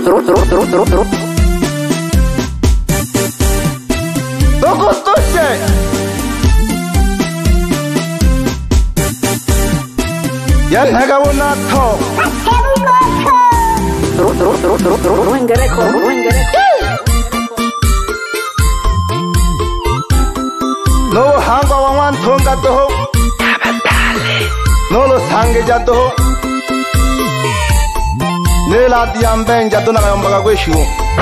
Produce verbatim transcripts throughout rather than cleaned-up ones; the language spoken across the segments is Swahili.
Dokotoche ya naga unato no hanga wawan thonga to no lo sange jato ne la diamben jato na yombaga kweshu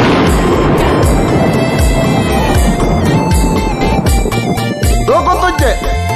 Dokotoche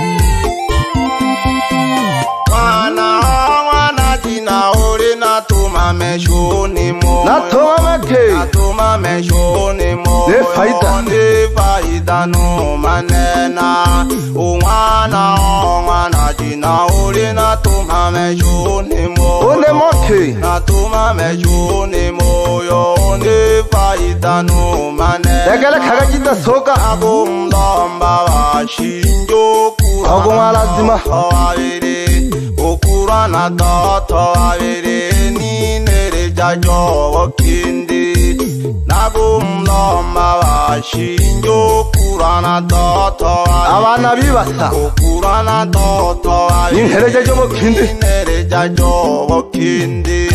wana wana tina ore na tuma meshoni mo na tuma meke na tuma meshoni mo ne faida ne faida no manena wana wana tina ore na tuma meshoni mo one moke na tuma meshoni mo yo ne faida no manena egala khagajita soka agumdamba shinjoku agumala awire okura na data awire ni nere jajo wakindi nagumdamba shinjoku na data abana bibasa okura na data ni nere jajo wakindi nere jajo wakindi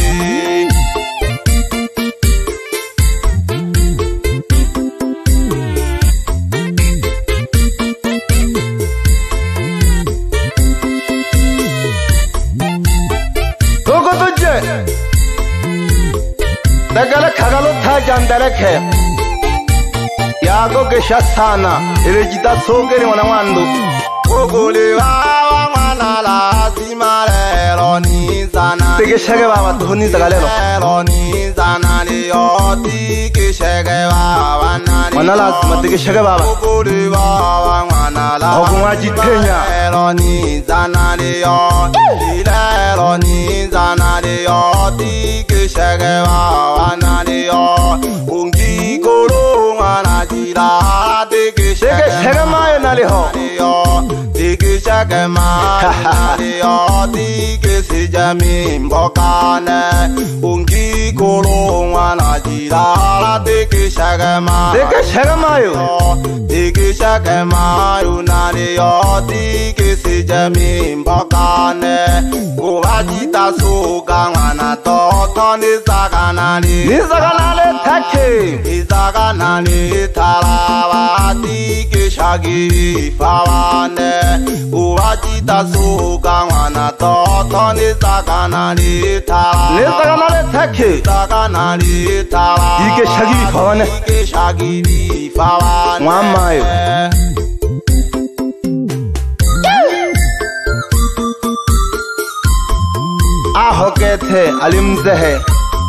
Dagala kagalo tha jandare khe yago ke shasana elejita sogere wana wandu ogole wa wana la simare roni zana tege shege baba thoni zagalelo roni zana le yoti ke shege baba nani wana la tege shege baba ogole wa wana la ogwa jitenya roni zana le yoti le roni zana le yoti ke shege baba nani yo ungi kolo wana jira tege shege mayo nali ho Tiki shake mani yo tiki si jami mbokane ungi kolo wana jira tiki shake mayo tiki shake mayo tiki shake mayo nani yo tiki si jami mbokane kuwajita suka wana toto nisaka nani nisaka nani take nisaka nani tarawa tiki shaki fawane Uwajita suka wana toto nisaka nani tara nisaka nani take nisaka nani tara Ike shagi fawane Ike shagi fawane Mwamayo Aho kethe alimzehe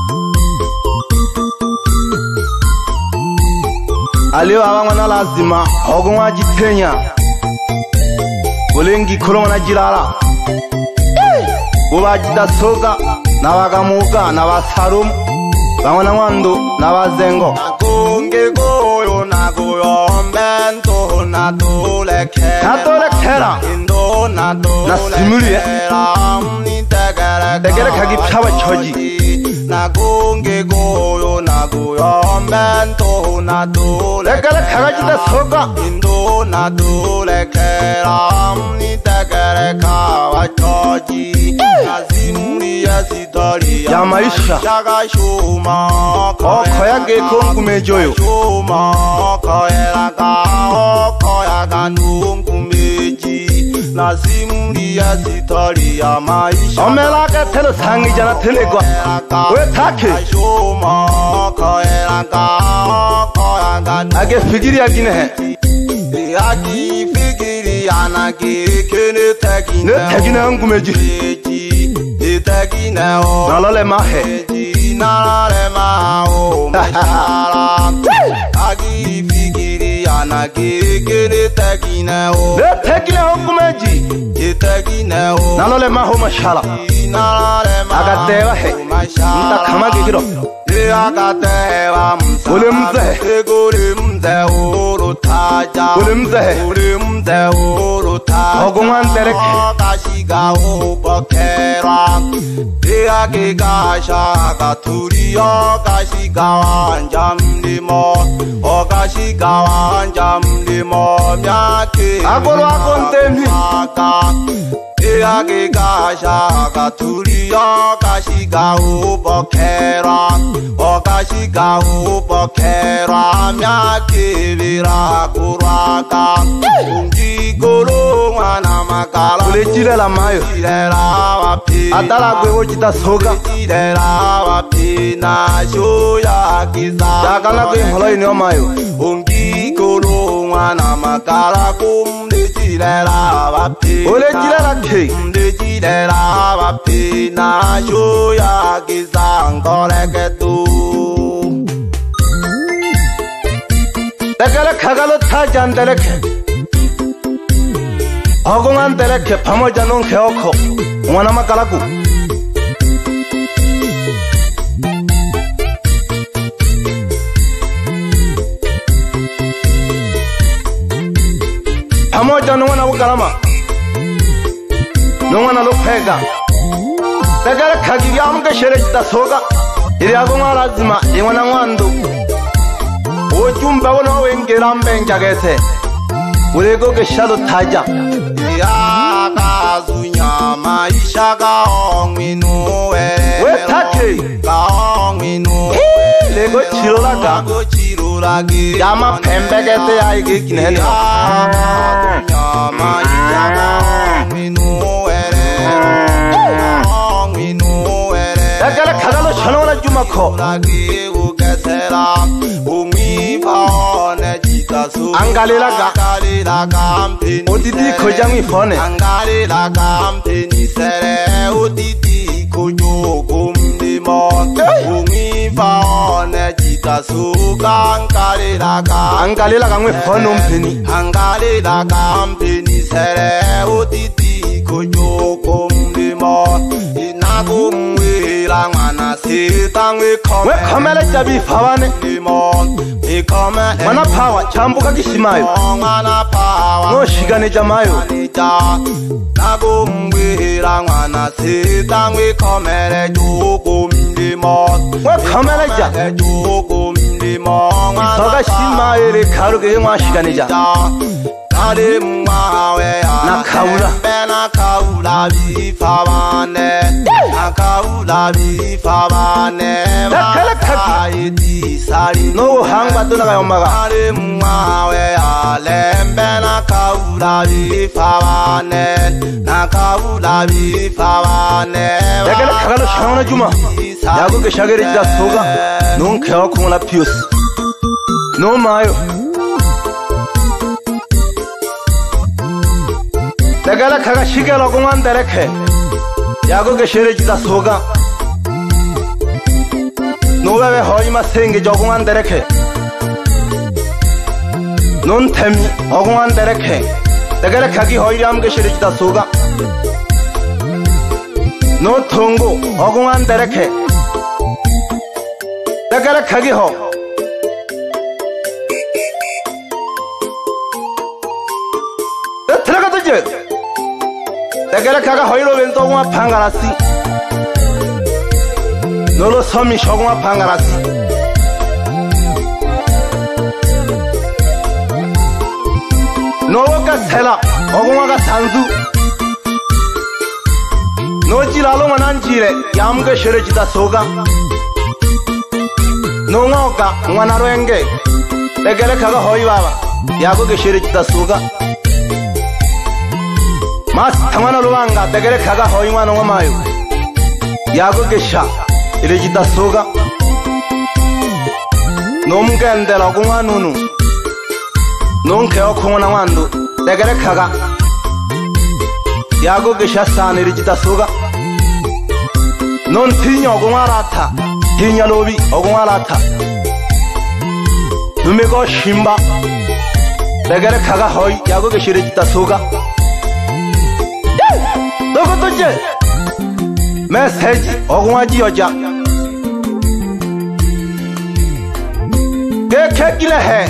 Aliyo awangwana lazima Ogwa jitenya Bolengi kolo wana jirala Ubajita soka Nawagamuka Nawasarum Bangwana wandu Nawazengo Nakunge goyo Nagoyo Mbento Natolekera Natolekera Indo Natolekera Nitegere Tegere kagi pyawa choji Nakunge goyo Nagoyo Mbento Natolekera Tegere kagajita soka Indo Natolekera Nitegere kawa choji Nazimuri ya sitori ya maisha Shaga shuma Oko ya gekongu mejoyo Shuma Oko ya ka Oko ya ganungu meji Nazimuri ya sitori ya maisha Omela ke telo sangi jana telegwa We take Shuma Oko ya ka Oko ya ganungu Age figiri ya gine he Agi figiri anaki kene tekine Ne tekine angu meji Ne tekine o Nalale mahe Nalale maho Meshara Agi figiri anaki kene tekine o Ne tekine angu meji Ne tekine o Nalale maho meshara Nalale maho Agatewa he Nta kama gigiro Agatewa msa ulimze ulimze urutaja ulimze ulimze urutaja ogumwantereke kashiga ubokera Yage gasha katuriyo kashiga wanjamlimo o kashiga wanjamlimo myake agolo akontemi Yage gasha katuriyo kashiga ubokera o kashiga ubokera myake vira kuraka ungigolo mwana makala ulechile la mayo atala kwewo chita soga chilera wapina shoya kiza yakana kwe mholo ini mayo ungigolo mwana makala kumde chilera wapina ule chilera ke kumde chilera wapina shoya kiza ngoreke tu tekele khagalo tha jandeleke Ogungan teleke pamo janong keoko mwana makalaku pamo janong na ukalama nongana lo phega tegala khagi yam ke shere ta soga iri aguma lazima imwana ngwandu ochumba wono wengeram benjagese urego ke shalo thaja ya kazunya maisha ka ongwinu we thake ka ongwinu lego chirula ka go chirula ge yama phembe kete ai ge kinene kazunya maisha ka ongwinu ongwinu takala khagalo chhanona jumakho lage ugesera umi phone Angalela angalela kampeni odidi khojangi phone angalela kampeni sere odidi khojo kumdimo umi phone jita suka angalela ka angalela kangwe phone umpheni angalela kampeni sere odidi khojo kumdimo inakumwe la ngwana sitangwe khome khomele jabi phawane Mana pawa chambuka kishimayo Mana pawa No shigane jamayo Nago mwira ngwana sitangwe komere jugo mlimo We komere ja Jugo mlimo Isoga shimayo re karuge mwa shigane ja Nade mwawe ya Nakaula Nakaula bifabane Nakaula bifabane Nakala kaki No hangba to naga yomaga Nade mwawe ya Lembe nakaula bifabane Nakaula bifabane Yakala kagalo shangona juma Yago ke shageri ja soga Non khewa kumula pius No mayo Tegala khaga shigelo gungan dereke Yago ke shere jita soga Nowe hoima senge jogungan dereke Non themi ogungan dereke Tegala khagi hoiram ke shere jita soga No thongo ogungan dereke Tegala khagi ho Telaga tuje Tegala kaga hoiro bento gwa pangarasi Nolo somi shogwa pangarasi Nolo ka sela ogwa ka sanzu No chilalo mananchire yam ke shere jita soga No ngoka ngwana rwenge Tegala kaga hoi baba yago ke shere jita soga Mas thamana luanga tegere khaga hoima no mayo yago ke sha ile jita soga nom kende la kuma nunu non ke okhona wandu tegere khaga yago ke sha san ile jita soga non tinyo gumarata tinya lobi ogumarata numeko shimba tegere khaga hoi yago ke shire jita soga Logo tuje message ogwa ji oja kekile he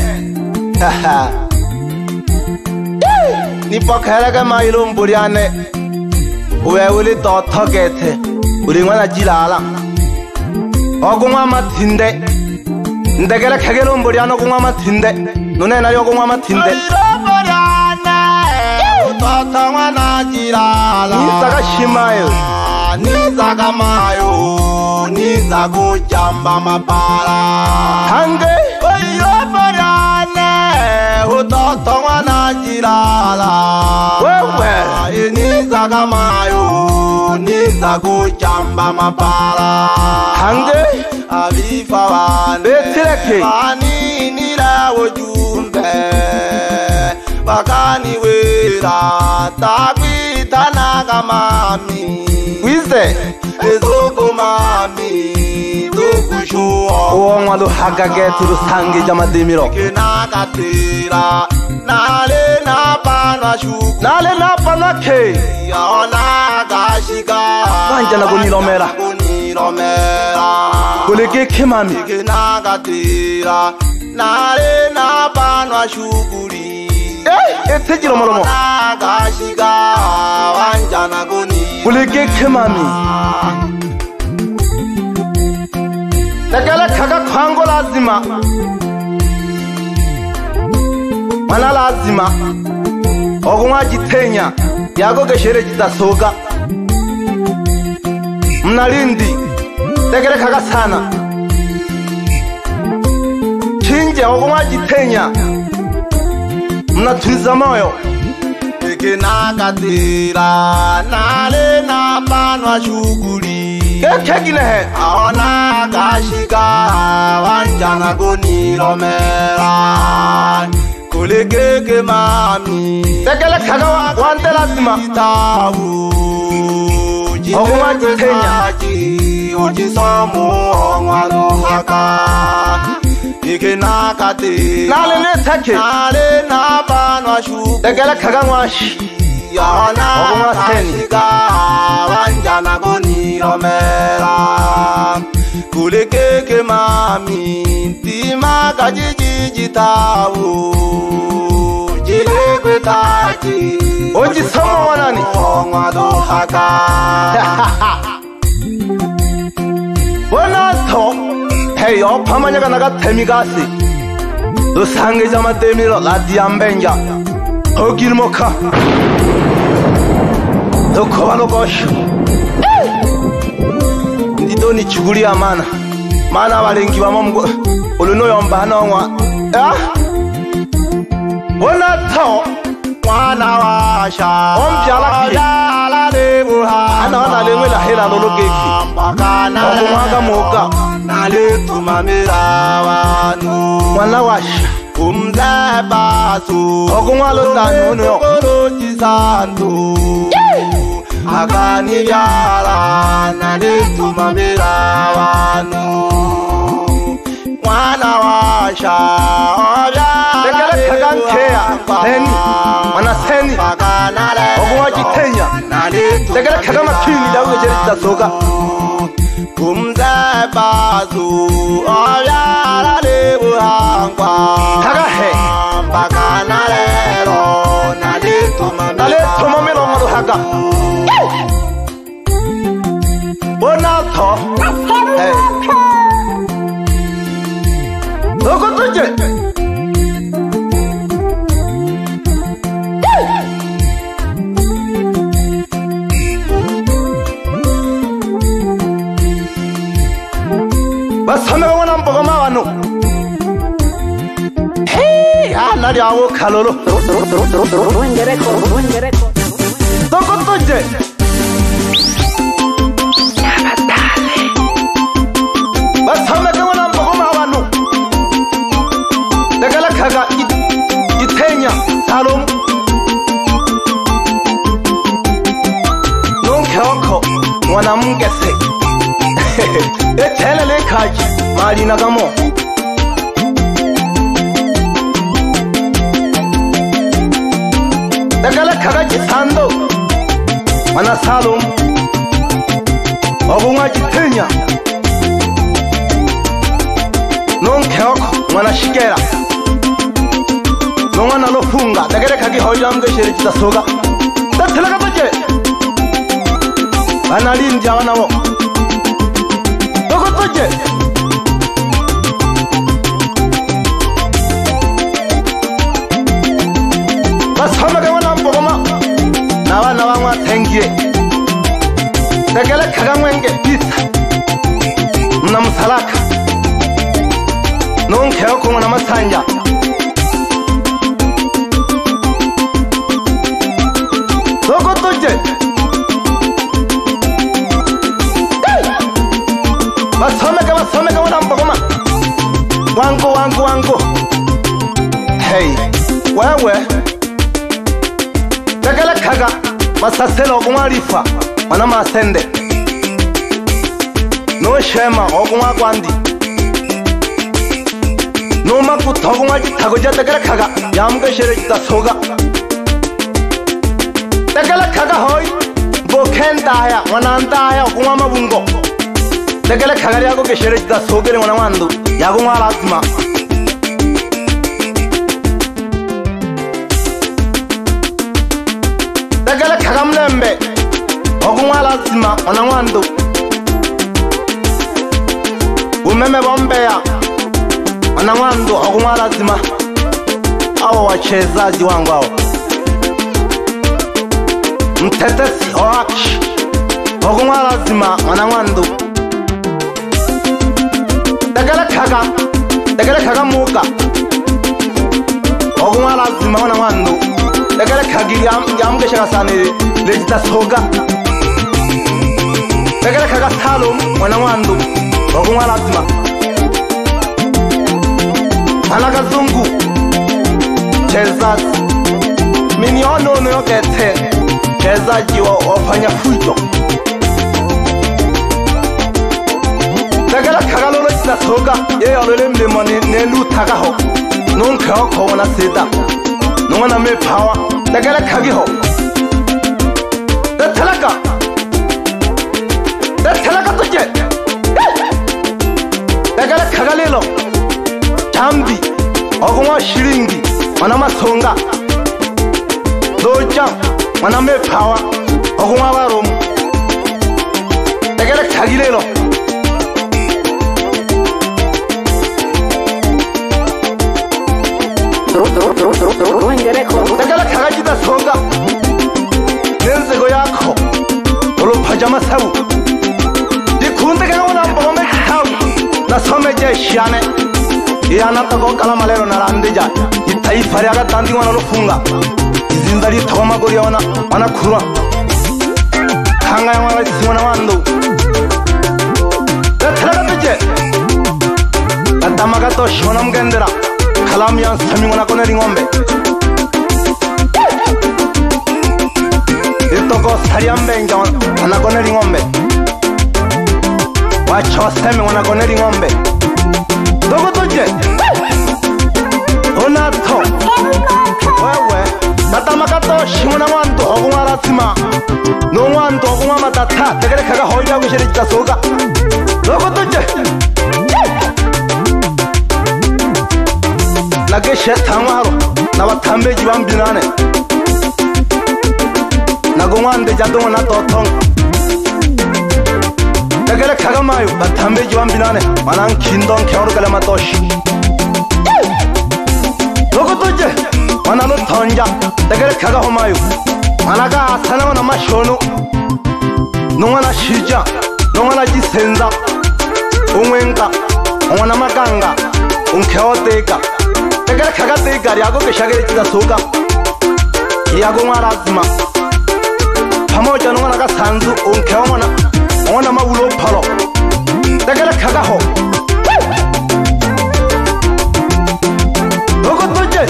ni pokhela ka mailo mburiane uwe uli dotho kethe uli ngwana jilala ogungwa mathinde ndekele khegelo mburiane ogungwa mathinde none na yo ogungwa mathinde dotho ngwana jilala ni saka shimayo ni saka mayo ni saka jamba mapala hange oyo mburiane dotho ngwana jilala wewe ni saka mayo ni saka jamba mapala hange abifa wane betireke ani nila wojumbe bakani wera takwitana kamami wize ezoko mami zokushuwa uongwa luhaga getu rusangi jamadimiro kenakatira nale napana shuku nale napana ke yona gashika wanjana kunilomera kuleke kemami kenakatira nale napana shukuri eh etejiro molomo gashika wanjana kuni kuleke kemami nakala khaga khango lazima mana lazima ogumwa jitenya yago geshere jitasoka mnalindi tekele khaga sana chinje ogumwa jitenya mnatuliza moyo ekenakatira nale napanwa shughuli kekeginehe aona gashika wanjana kunilomera kulikeke mami tekele khaga wante lazima tawu ogumwa jitenya ujisomu ongwalo haka ikenakati nale netake nale napanwa shughuli tekele khaga ngwashi yana ogumwa teni wanjana kunilomera kulikeke mami ntima kajijiji tawu jilekwe taji oji somo wanani ongwado haka bonato hey opamanya naga temigasi rusange jama temiro ladiambenja ogirmoka dokobalo gosho ndidoni chuguli amana mana balengi bamomgo uluno yomba nongwa ah bonato mwana washa ombyala yala lebuha ana ana lengwe la hela lolokeki bakana omwaga moka nale tumamira wanu mwana washa umzabasu ogumwalo tanu no korochi santu akani yala nale tumamira wanu mwana washa tekele kagankea seni mana seni ogumwa jitenya tekele kagama kingi dawe jeri tasoka kumzabazu oyala lebuhangwa kagahe bakana lero nale tumamira ngalo haga bonato hey Logo tuje basame wana mboga mawano hey ana lyawo khalolo wengereko wengereko Logo tuje basame wana mboga mawano Negala khaga itenya salom nonkhoko mwana mungese ethele lekhaji mali nakamo Negala khaga jithando mwana salom obunga jithenya nonkhoko mwana shikera no mwana lofunga tegere khagi hoja mge shere chita soga tathela ka toje banali njana nabo toko toje basoma ka wana mbogoma nawa nawa mwa thengie tegele khaga mwenge pizza mna msalaka nonkheo ko na masanja toko toje basomeka basomeka wana mbogoma wangu wangu wangu hey wewe tegele khaga basaselo kumalifa wana masende no shema okumwa kwandi no makutogumwa jitagoja tegele khaga yamge shere jitasoga tegele khaga hoy bokhenda ya wananda ya okumwa mabungo tegele khaga yago ke shere jitasogere wana wandu yago ngwa lazima tegele khaga mlembe okumwa lazima wana wandu umeme bombeya wana wandu okumwa lazima awo wachezaji wangu hao mtetesi oakshi okumwa lazima wana wandu tegele khaga tegele khaga muka okumwa lazima wana wandu tegele khagi yamge shaka sane lejita soga tegele khaga salum wana wandu okumwa lazima ana kazungu chezaji mini ono no yokete chezaji wa ofanya fujo tegele khaga lolo jita soga ye olole mlemo ne lutaka ho nonke oko wana sida nongana me power tegele khagi ho tethelaka tethelaka toje tegele khaga lelo chambi okumwa shilingi wana masonga doja wana me power okumwa baromu tegele khagi lelo tegele khaga jita soga nenzego yakho olopajama sabu dikhunde ka wana mbome khabu na someje shane yana tako kala malero narandija itaifa ya gatandi wana lofunga izindali thoma gori wana wana khurwa khanga ya wana simona wandu tethala tuje atamaga to shona mgendera kalam ya sami wana koneri ngombe itoko sariambe nja wana koneri ngombe wacho sami wana koneri ngombe toko toje onato wewe tatamaga to shona wandu okumwa lazima no wandu okumwa matata tegele khaga hoya wishere jitasoga toko toje lage shetangwaro nabatambeji bambinane nagomwande jadongo na totong tegele khaga mayu batambeji bambinane manan kindon kheoru kala matosh logo toje manalo thonja tegele khaga homayu managa asana na mashonu nongana shija nongana jisenza umwenga ongana maganga unkheoteka tegele khaga te gari ago ke shagere jita soga yago marazima pamoja nongana ka sanzu unkheomona ona mabulo phalo tegele khaga ho logo toje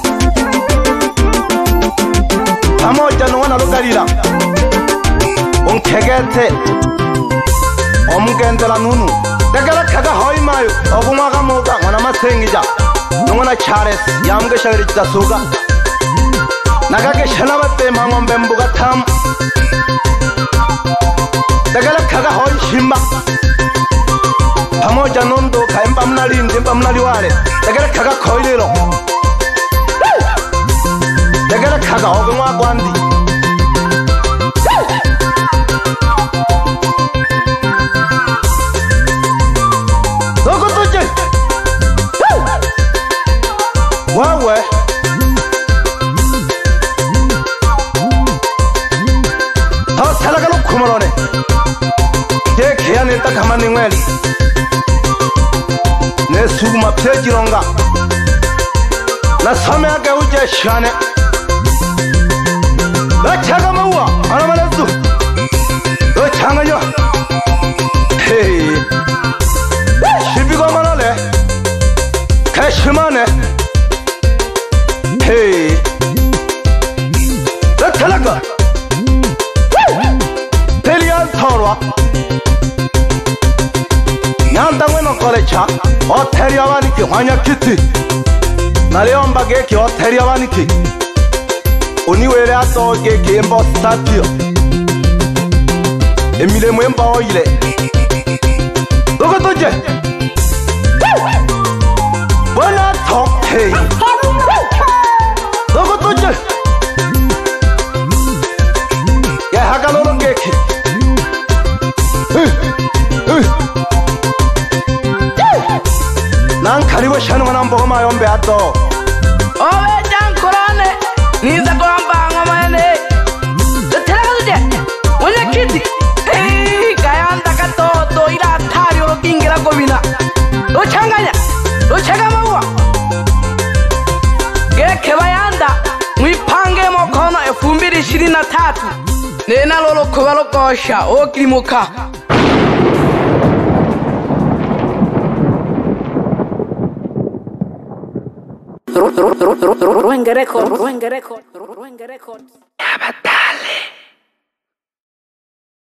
pamoja nongana lokalira unkhegete omgendela nunu tegele khaga hoy mayo okumwa ka moga ngona masengija nongana Charles yamge shagere jita soga nagage shalabate mangombe mbuga tham tegele khaga hoy shimba pamoja nondo kaemba mnalinde mba mnaliwale tegere kaga koilelo tegere kaga ogwa gwandi Doko tuje Wawe Tao salagalo kumarone Ke kea neta kamani ngweli Ne suguma pejironga Na some ake uje shane La chaga maua Anamalezu La changa yo Hey Shibigo manale Kashimane Hey La talaga Telian Torwa Nyandangweno kolecha Oteria waniki wanya kiti Naleomba geki oteria waniki Uniwele ato geki embo statio Emile mwemba oile Logo toje Bona top hey Logo toje Ya hagaloro geki Nan kariwe shanu manambo ma yombe ato Owe jankurane Niza kwamba ngomane Tela kaje Wanya kiti Hey Kayanda kato To ila atari oro kingira gobina Lo changanya Lo chaga maua Geke bayanda Mwipange mokono efumbiri ishirini na tatu Nena lolo kubalo kosha Okilimuka Ruenge record, ruenge record, ruenge record. Ya batale.